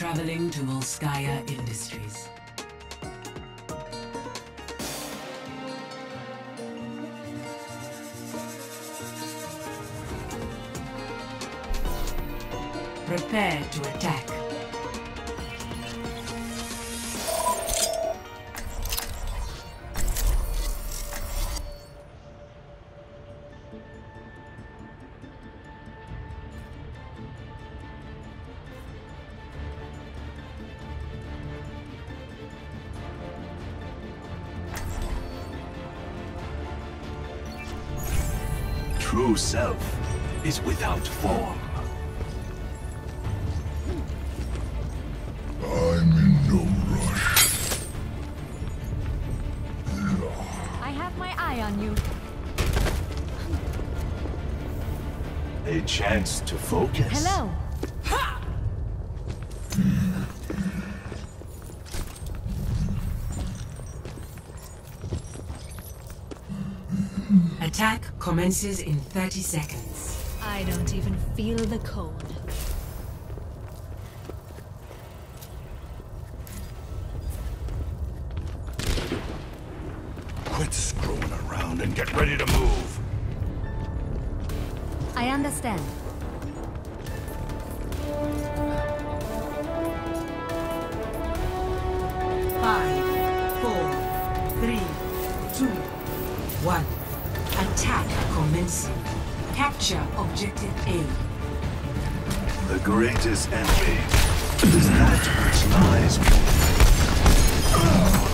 Traveling to Volskaya Industries. Prepare to attack. True self is without form. I'm in no rush. I have my eye on you. A chance to focus. Hello. Attack commences in 30 seconds. I don't even feel the cold. Quit screwing around and get ready to move. I understand. Five, four, three, two, one. Attack commencing. Capture objective A. The greatest enemy is that which lies before.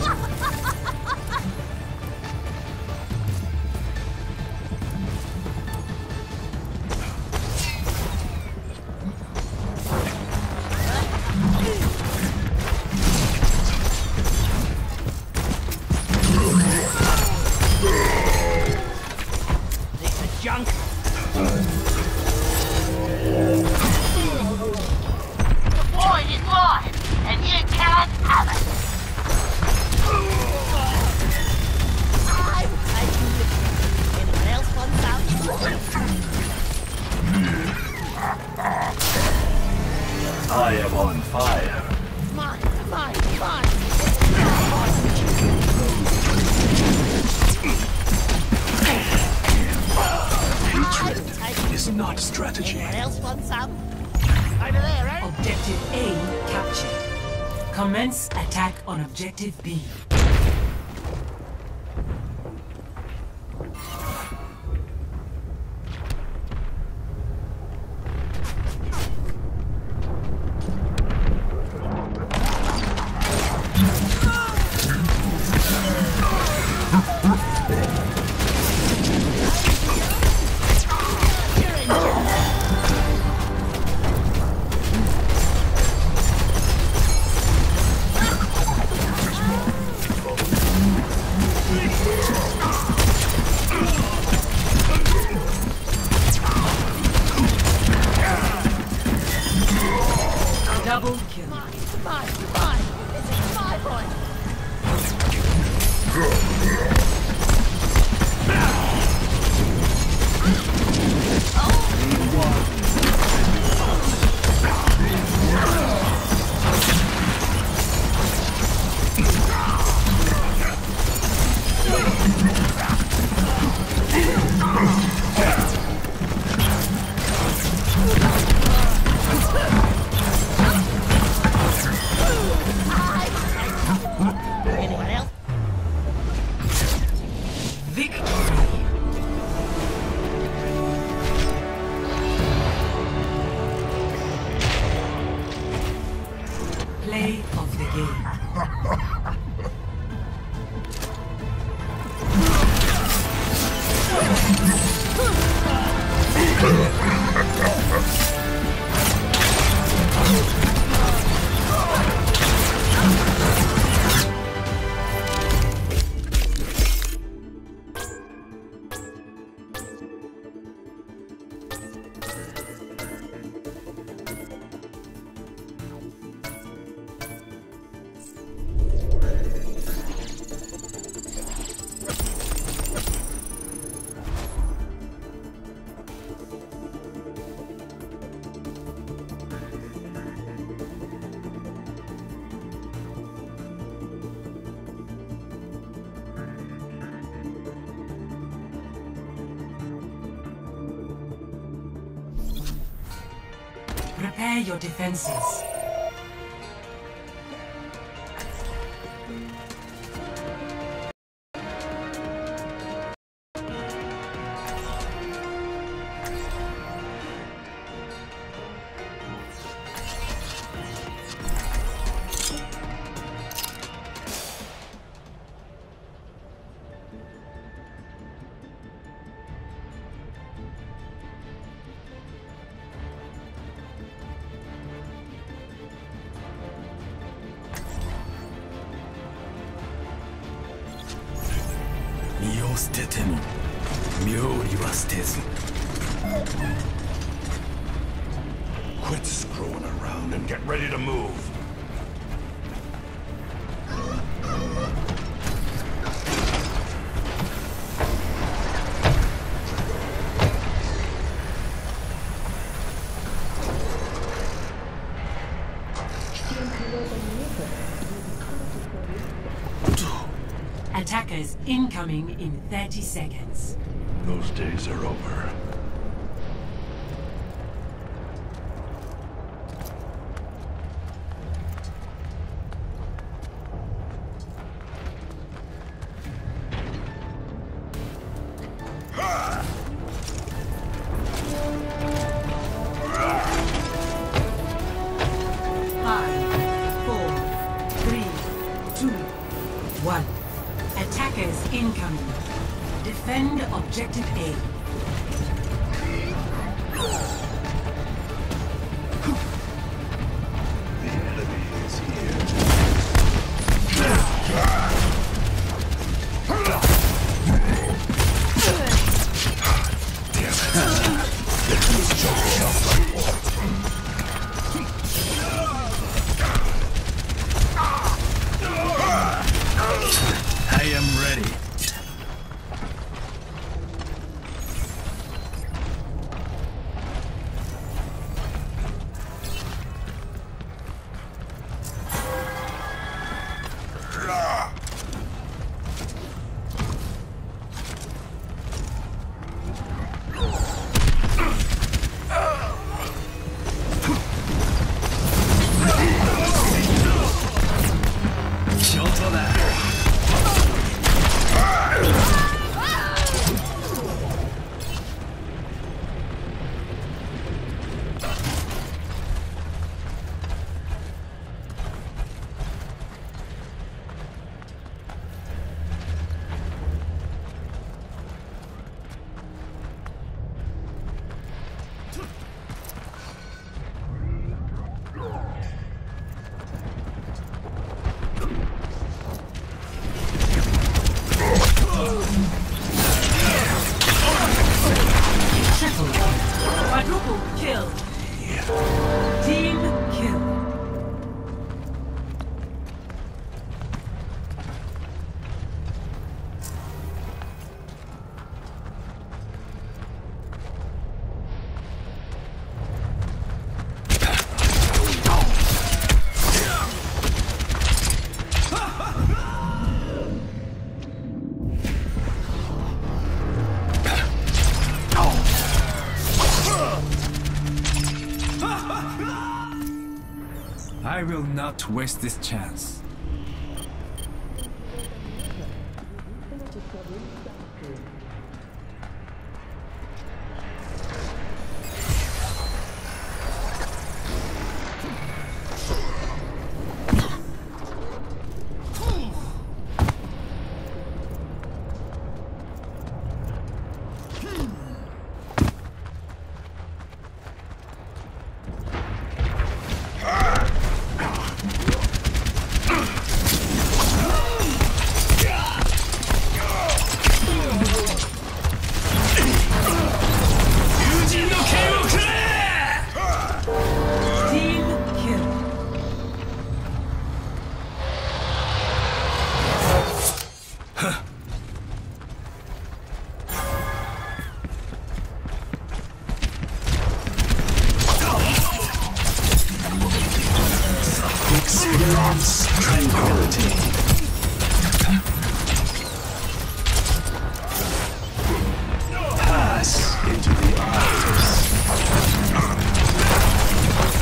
Junk! The void is mine, and you can't have it! I'm taking the cake. Anyone else want some? I am on fire. Mine! Hatred is not strategy. Anyone else want some? Over there, eh? Objective A captured. Commence attack on objective B. Prepare your defenses. Quit screwing around and get ready to move. Attackers incoming in 30 seconds. Those days are over. Attackers incoming. Defend objective A. The enemy is here. I am ready. Quadruple kill. Team kill. I will not waste this chance. Experience tranquility. Pass into the eyes.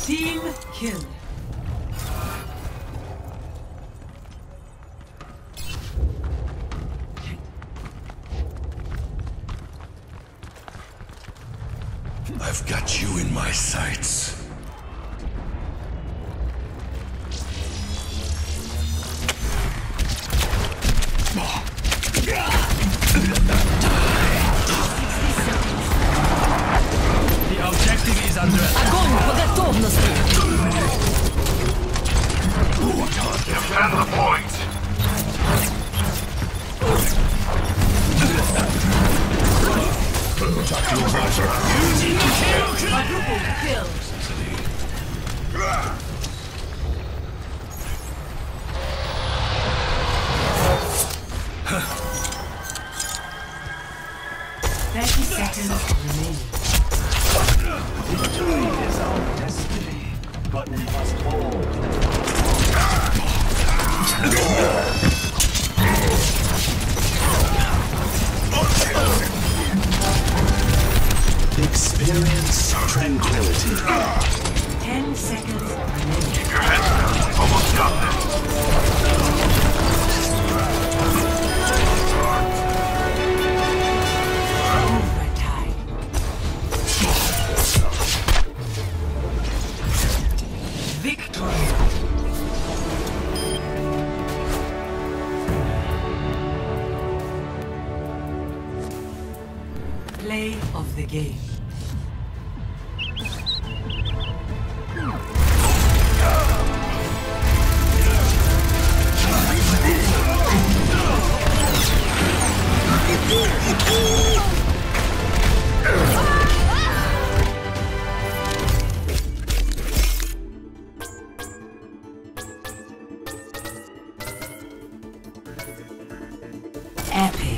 Team kill. I've got you in my sights. The objective is under attack. Огонь по готовности. Defend the point. Quadruple kill. 30 seconds remaining. Victory is our destiny, but we must hold. Experience tranquility. 10 seconds remaining. Keep your heads down. Almost got this. Overtime. Victory. Play of the game. Epic.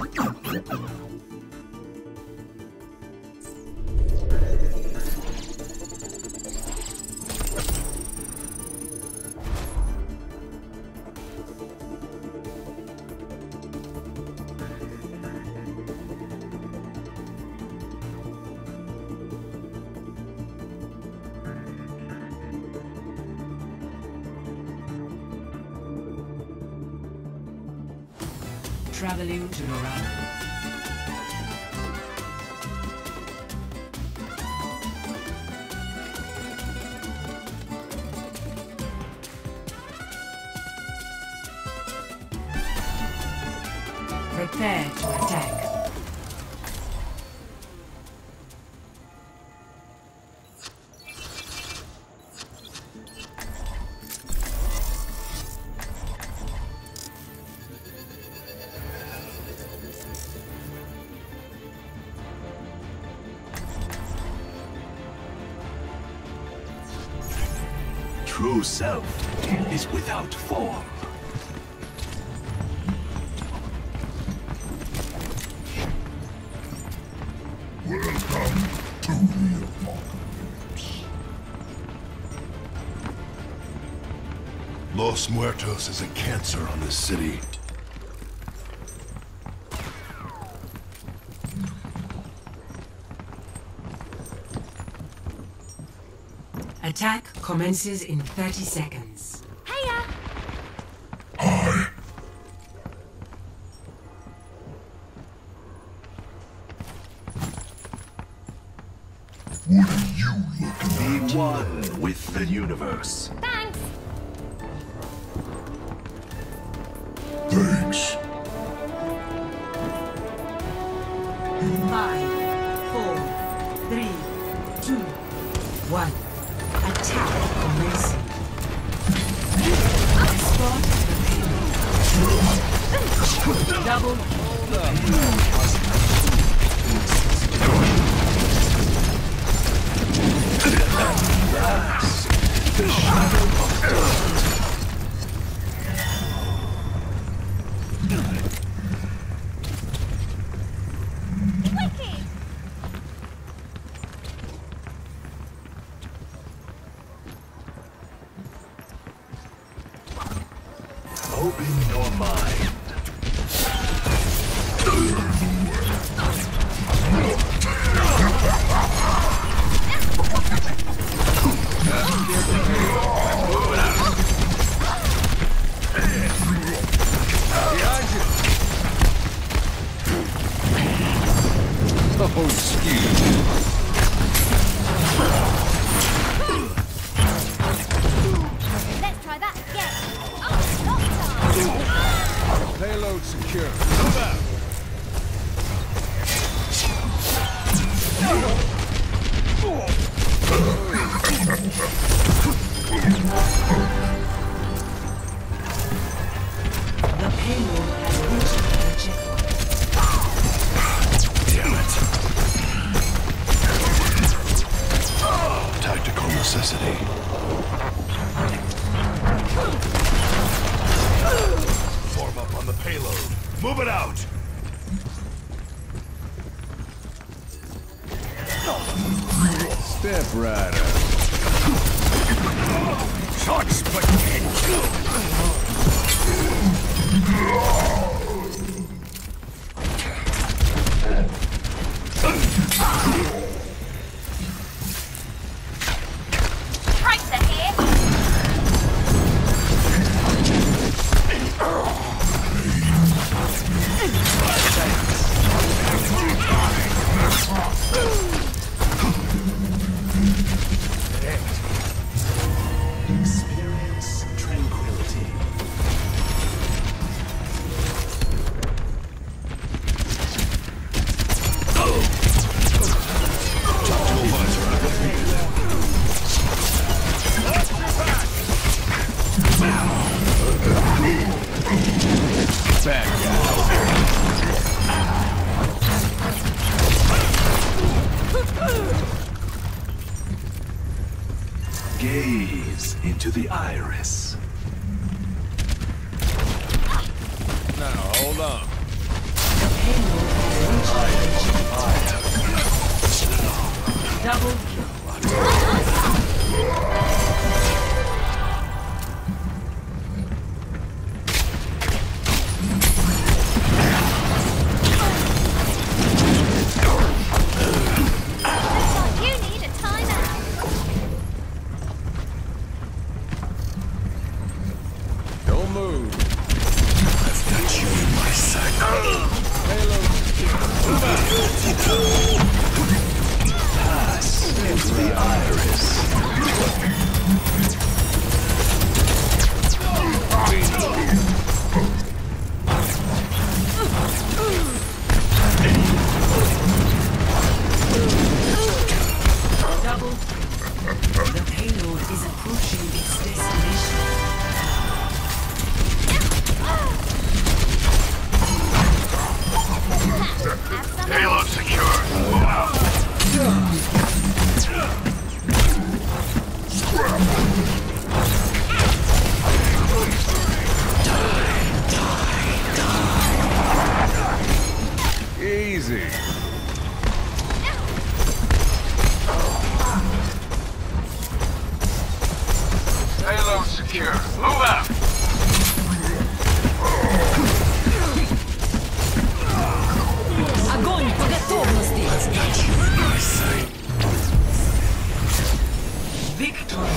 Traveling to Noranda. Prepare to attack. True self is without form. Welcome to the apocalypse. Los Muertos is a cancer on this city. Attack commences in 30 seconds. Hiya! What are you looking at? Be one with the universe. Thanks! Thanks. 5, 4, 3, 2, 1. Attack commencing. Escort the payload. Double. The shadow of death. Open your mind. necessity. Form up on the payload. Move it out! Step right up. Shots potential! Tracer here. Experience tranquility. Back out. Gaze into the iris. Now, hold on. Double kill. You need a timeout. Don't move. I've got you in my sight. Pass into the iris. Double kill. The payload is approaching its destination. Payload secure. Move out. Easy. Payload secure. Move out. Огонь по готовности! Victory!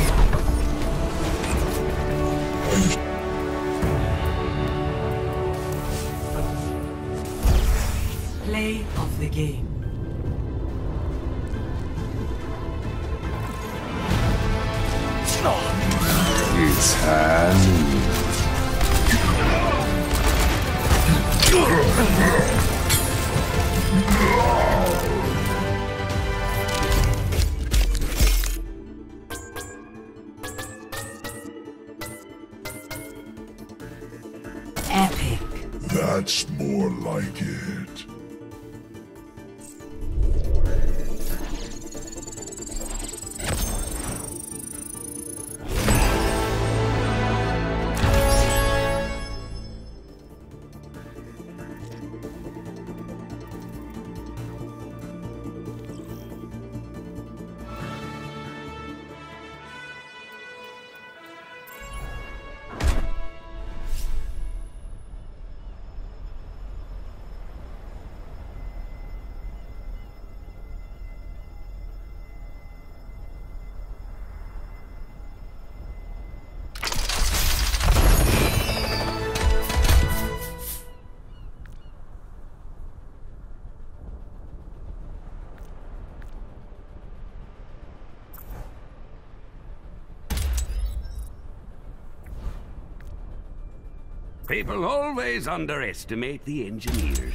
Play of the game. It's hand. Epic. That's more like it. People always underestimate the engineers.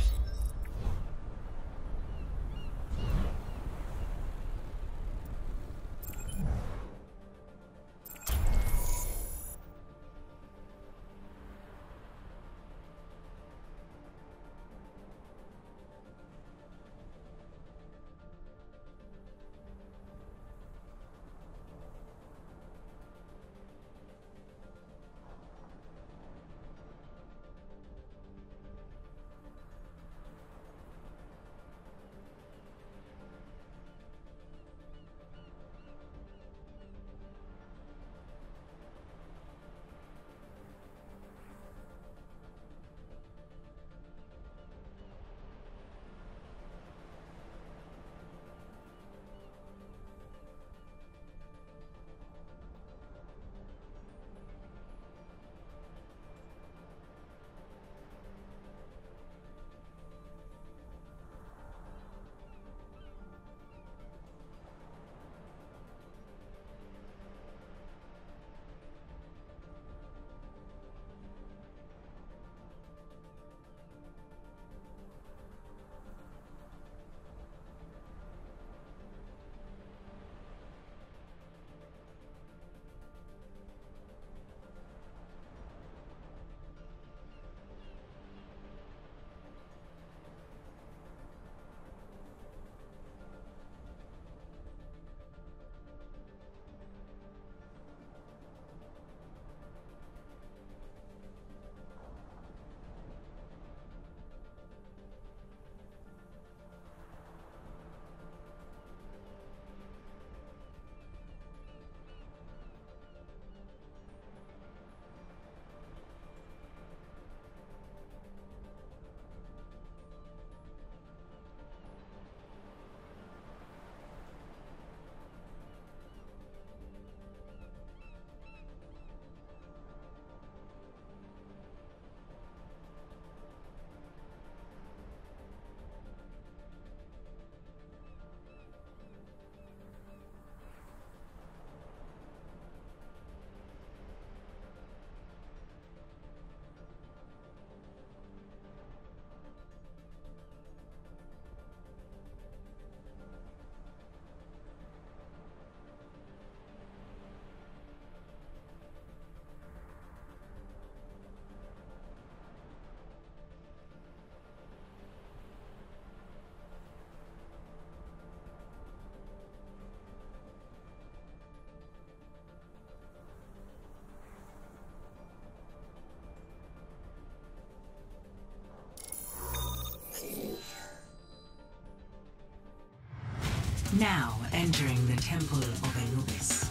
Now entering the Temple of Anubis.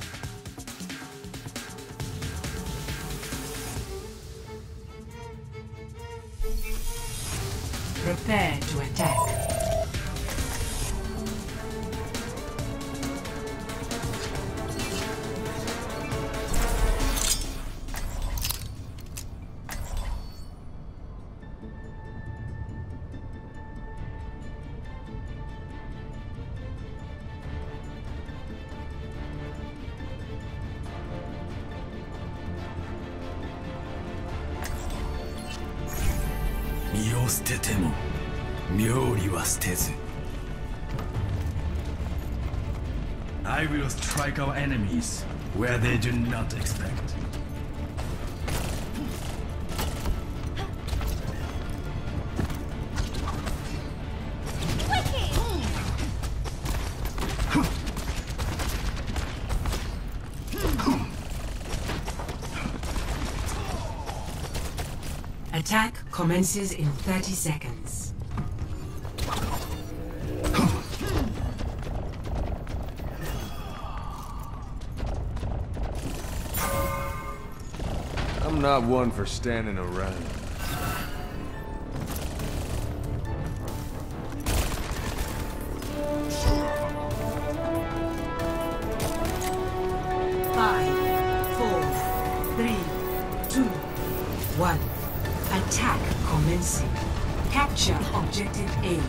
Prepare to attack. I will strike our enemies where they do not expect. Attack commences in 30 seconds. I'm not one for standing around. Attack commencing. Capture objective A.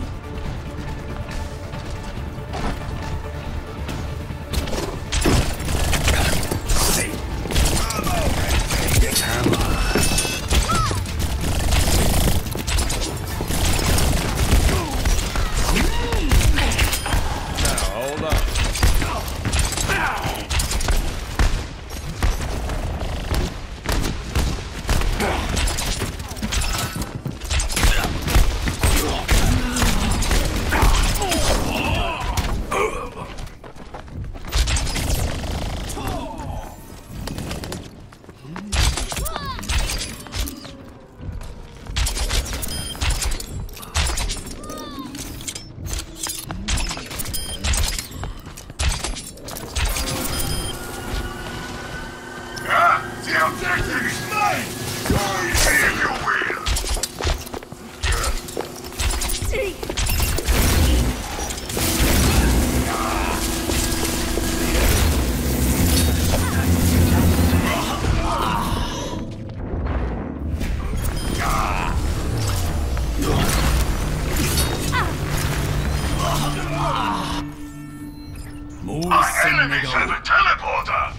Our enemies have a teleporter!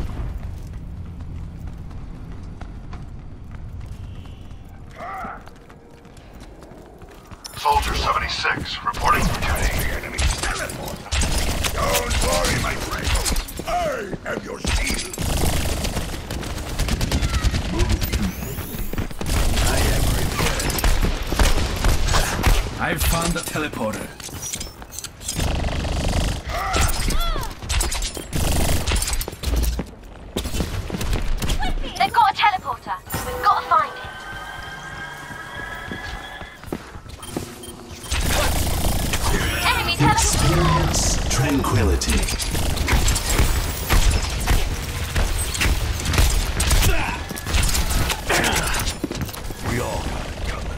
Soldier 76, reporting for duty. The enemy's teleporter. Don't worry, my friend. I am your shield. I've found the teleporter. They've got a teleporter. We've got to find it. Enemy teleporter. Experience tranquility. We all got it coming.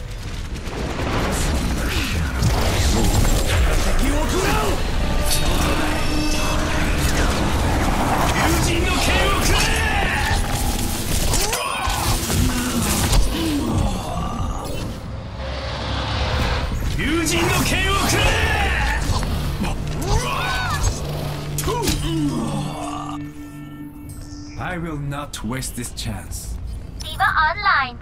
I will not waste this chance. Diva online.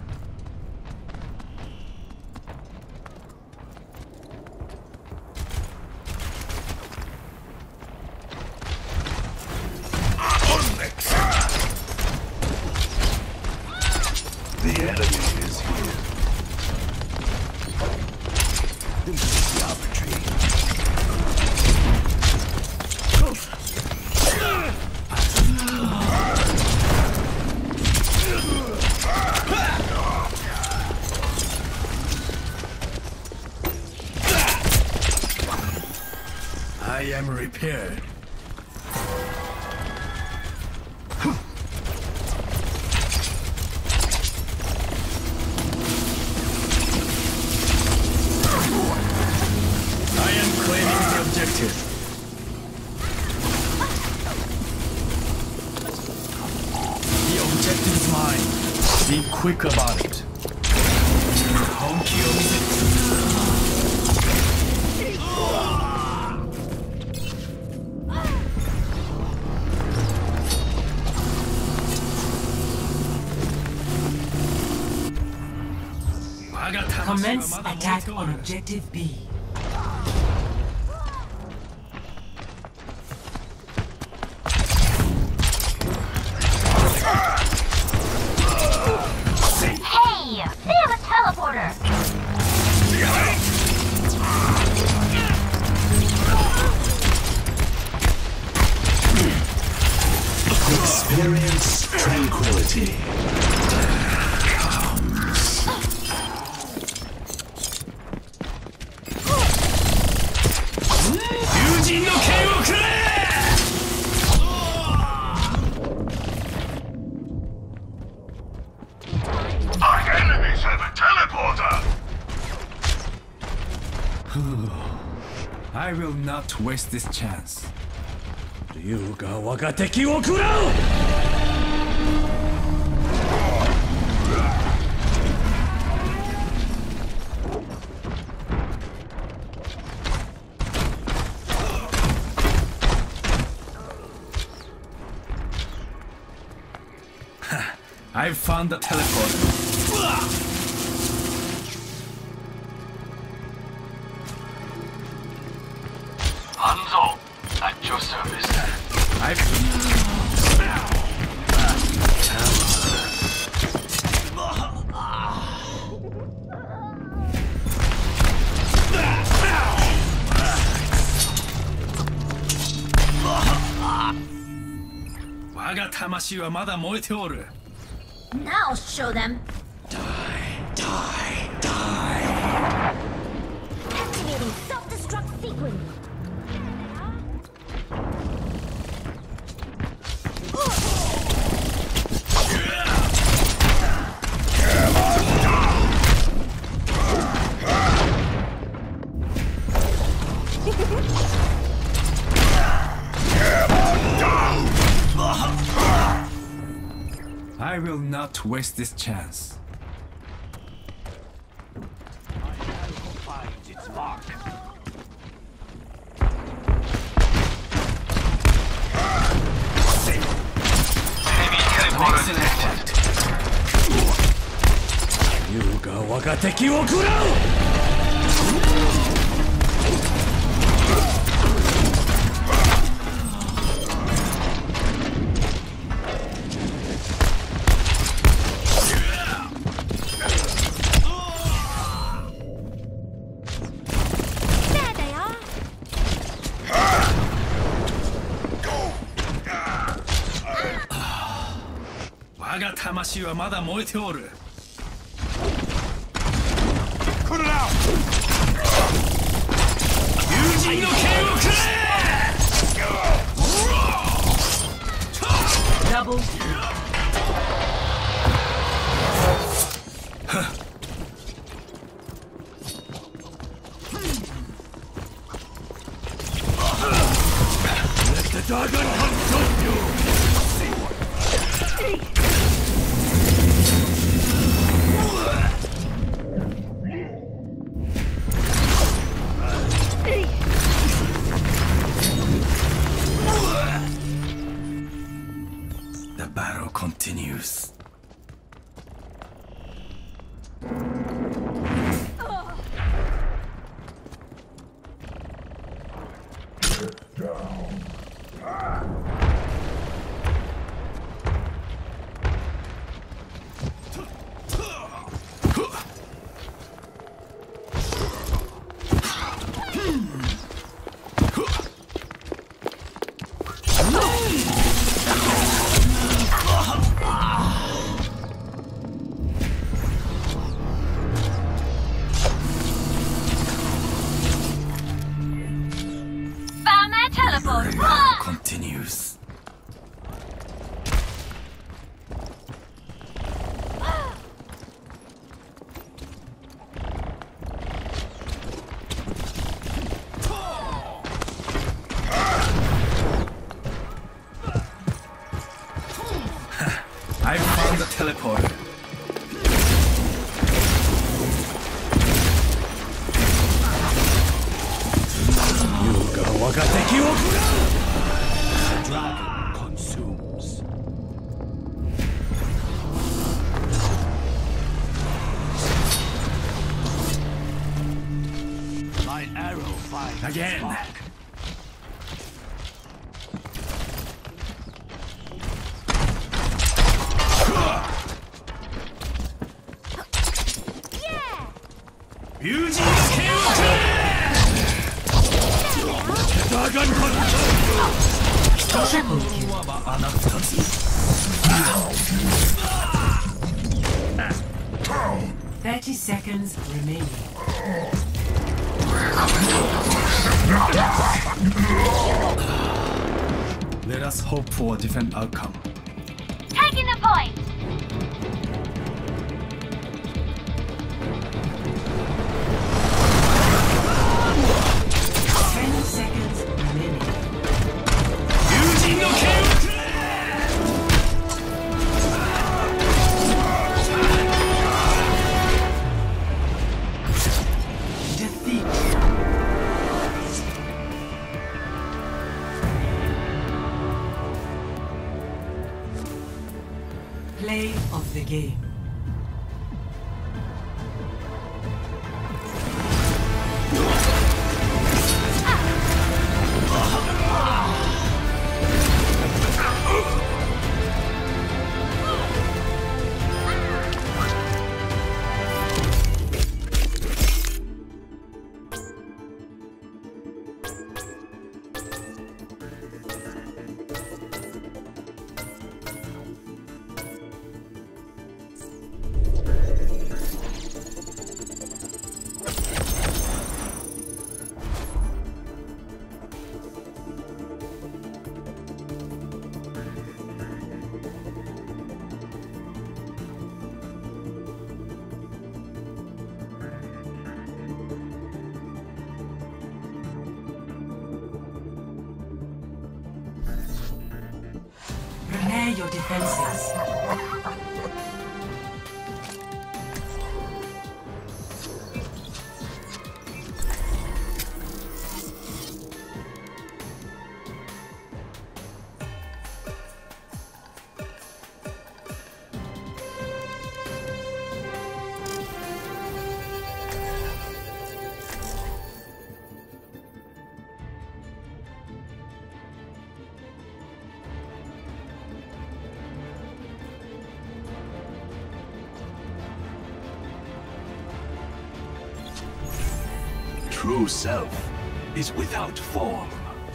The enemy is here. Geometry. prepared. I am claiming the objective. The objective is mine. Be quick about it. Commence attack on objective B. Hey! They have a teleporter! Experience tranquility. Our enemies have a teleporter! I will not waste this chance. 竜が我が敵を食らう! I found the teleporter. Hanzo, at your service. Now show them! Activating self-destruct sequence! I will not waste this chance. Finds its mark. Enemy teleporter detected. 竜が我が敵を食らう! There they are! 我が魂はまだ燃えておる。 Put it out! 友人の剣をくれ! Double. Let the dragon consume you! The battle continues. on the teleporter. Yuga Wagateki wo Kurau! The dragon consumes. My arrow finds again. Spark. Triple kill. 30 seconds remaining. Let us hope for a different outcome. Taking the point! Play of the game. Prepare your defenses. True self is without form.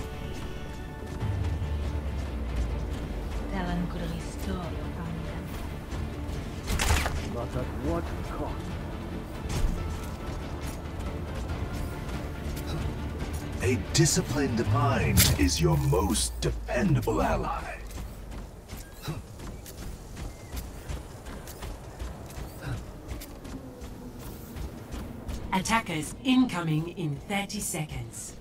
But at what cost? A disciplined mind is your most dependable ally. Attackers incoming in 30 seconds.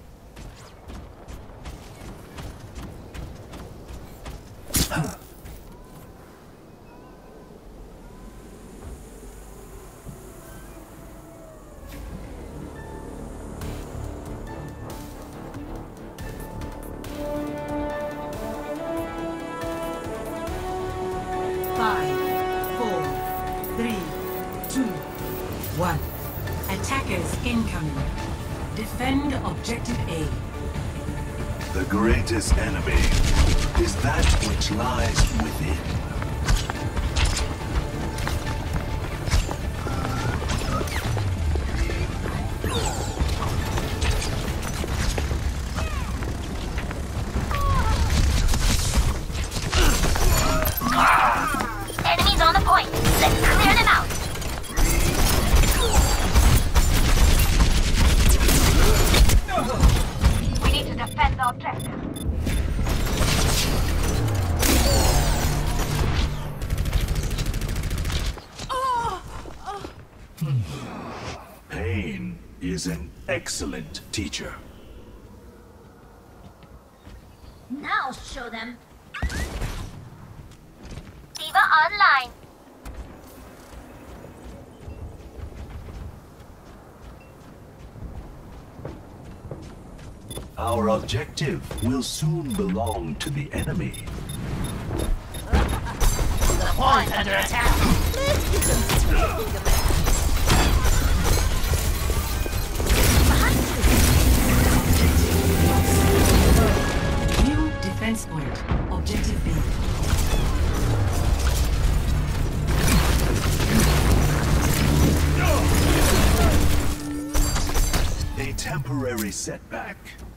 Attackers incoming. Defend objective A. The greatest enemy is that which lies within. Enemies on the point. Let's clear them out. We need to defend the objective. Pain is an excellent teacher. Now show them. Diva online. Our objective will soon belong to the enemy. The point under attack. New defense point. Objective B. A temporary setback.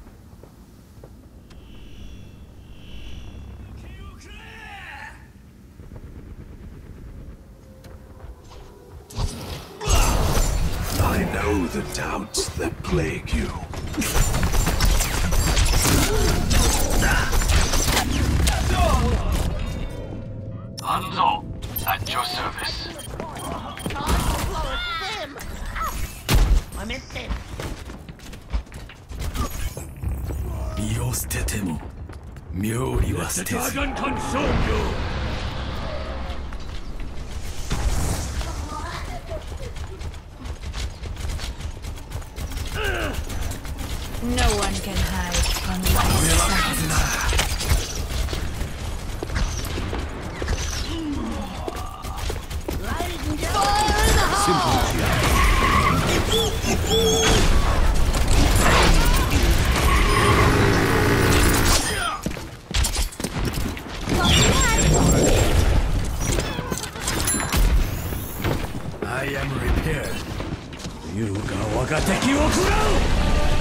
I know the doubts that plague you. Hanzo, at your service. I'm in thin. 身を捨てても妙理は捨てず Dragon consume you! No one can hide from my sight. I am repaired. You ga waga teki wo kurau!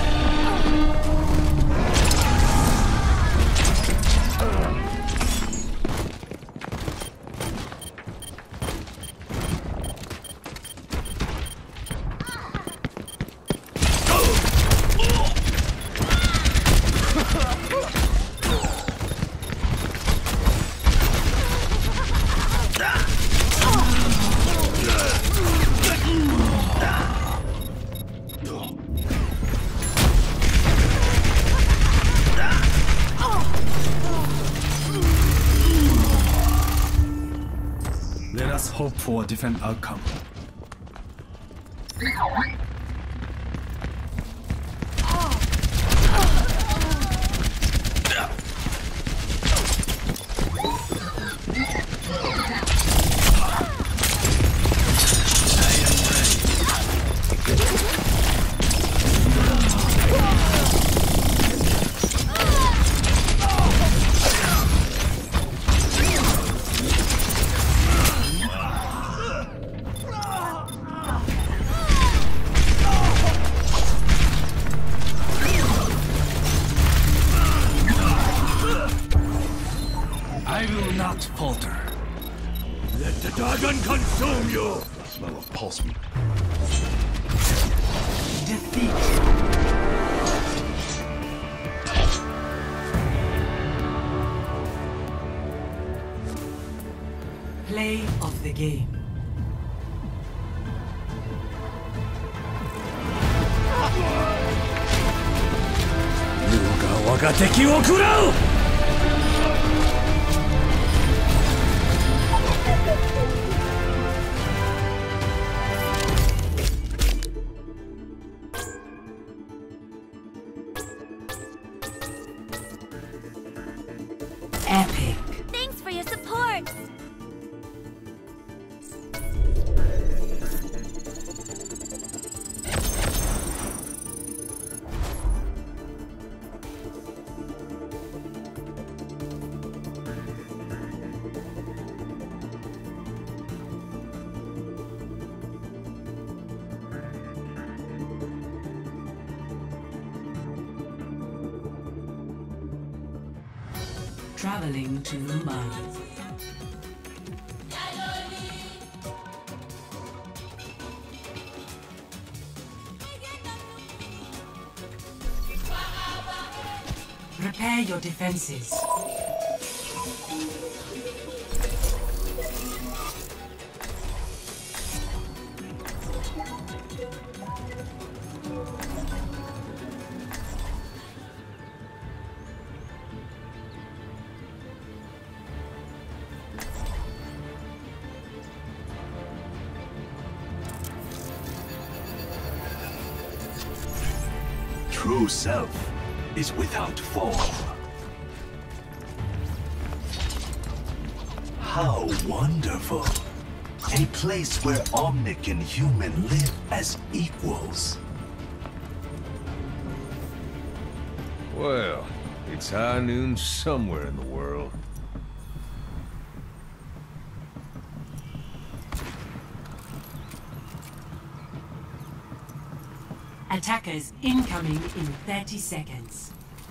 Let us hope for a different outcome. I will not falter. Let the dragon consume you! Smell of pulse meat. Defeat. Play of the game. You ga waga teki wo kurau! Epic. Thanks for your support. Traveling to Mumbai. Prepare your defenses. true self is without form. How wonderful. A place where Omnic and human live as equals. Well, it's high noon somewhere in the world. Attackers incoming in 30 seconds.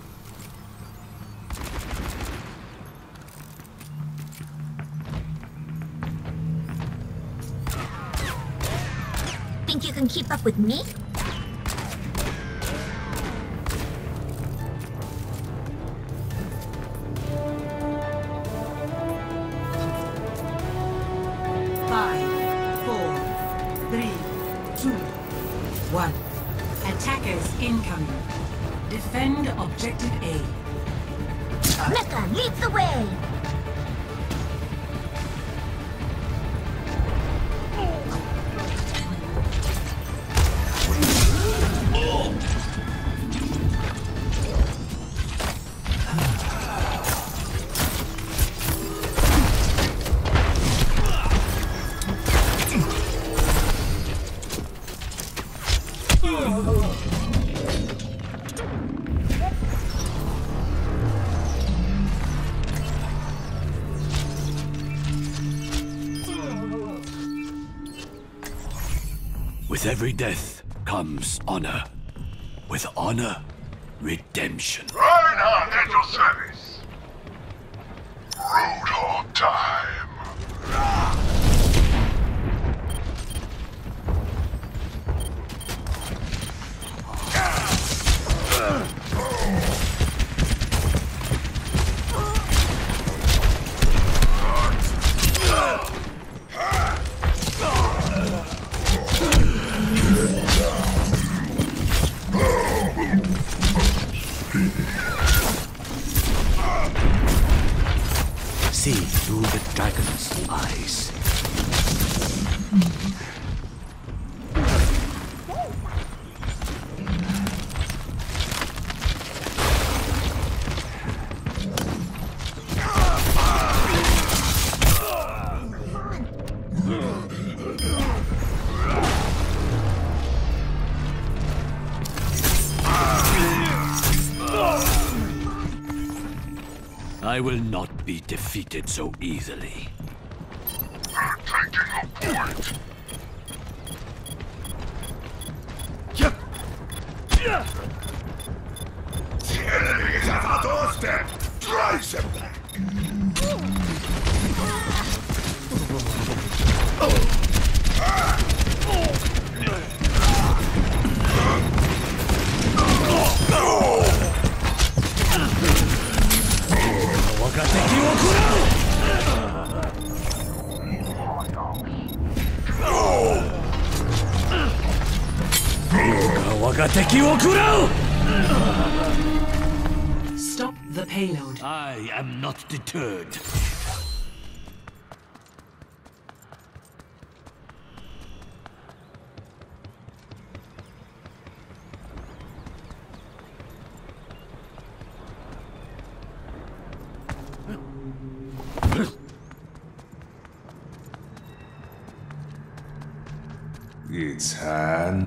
Think you can keep up with me? Attackers incoming. Defend objective A. Mecha, lead the way! With every death comes honor. With honor, redemption. Reinhardt at your service. Roadhog time. See through the dragon's eyes. I will not be defeated so easily. We're taking a point. The enemy is at our doorstep. Drive them back. Stop the payload. I am not deterred. It's hand.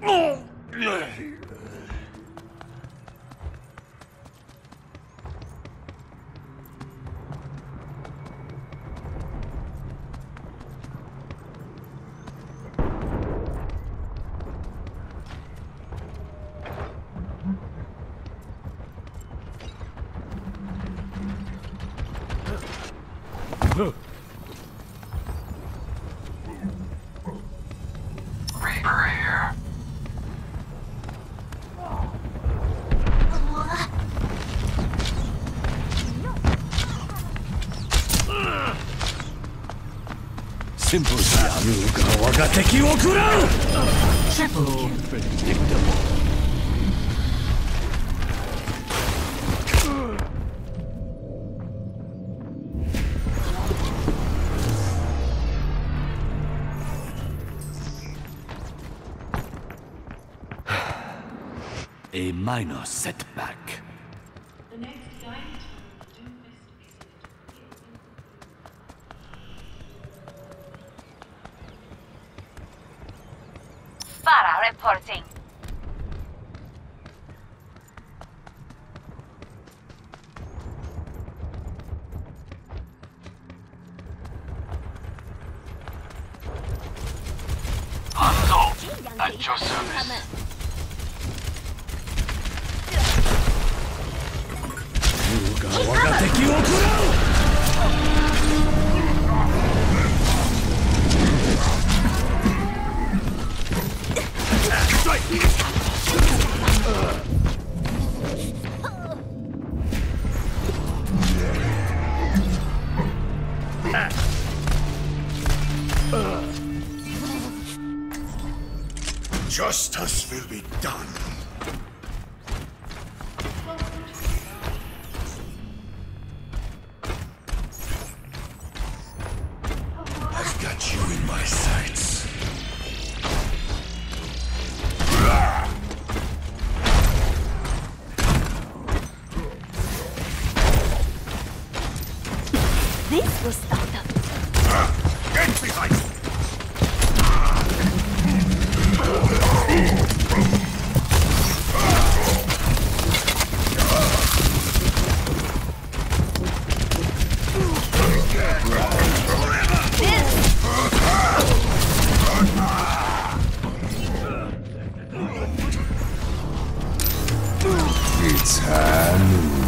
Reaper here. Simple Triple kill. predictable. A minor setback. Farah reporting. Hostile. At your service. 我が敵を食らう Justice will be done. I've got you in my sights. This will stop them. Get behind me! It's Hanu.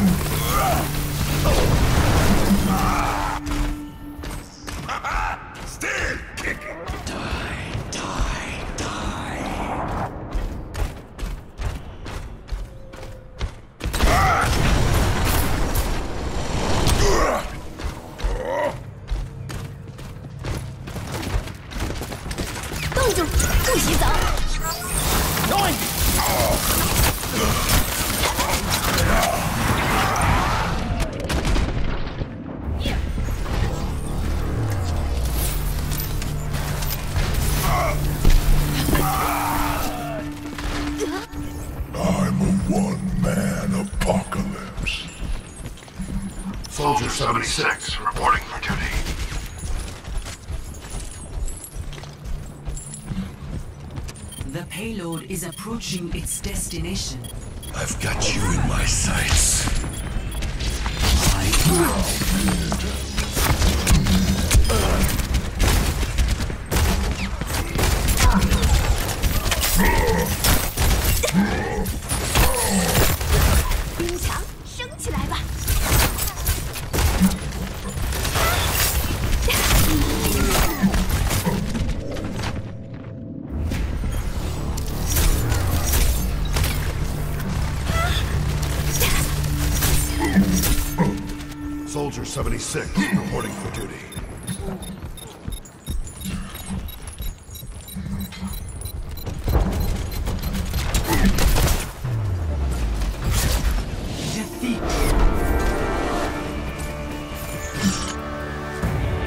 Still kicking. I'm a one-man apocalypse. Soldier 76 reporting for duty. The payload is approaching its destination. I've got you in my sights. Soldier 76 reporting for duty.